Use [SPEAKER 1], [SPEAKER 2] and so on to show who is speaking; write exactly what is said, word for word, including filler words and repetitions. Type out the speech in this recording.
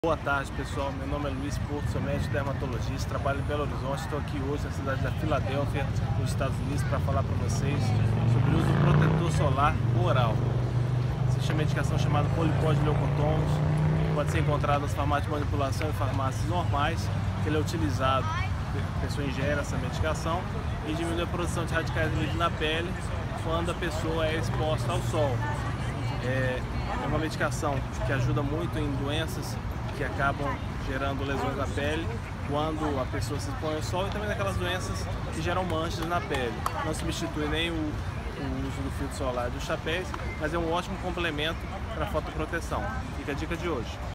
[SPEAKER 1] Boa tarde, pessoal. Meu nome é Luiz Porto, sou médico dermatologista, trabalho em Belo Horizonte. Estou aqui hoje na cidade da Filadélfia, nos Estados Unidos, para falar para vocês sobre o uso do protetor solar oral. Existe uma medicação chamada Polipod leucotomus, que pode ser encontrada nas farmácias de manipulação e farmácias normais, que ele é utilizado, a pessoa ingere essa medicação e diminui a produção de radicais livres na pele quando a pessoa é exposta ao sol. É uma medicação que ajuda muito em doenças que acabam gerando lesões na pele quando a pessoa se expõe ao sol, e também naquelas doenças que geram manchas na pele. Não substitui nem o, o uso do filtro solar e dos chapéus, mas é um ótimo complemento para a fotoproteção. Fica a dica de hoje.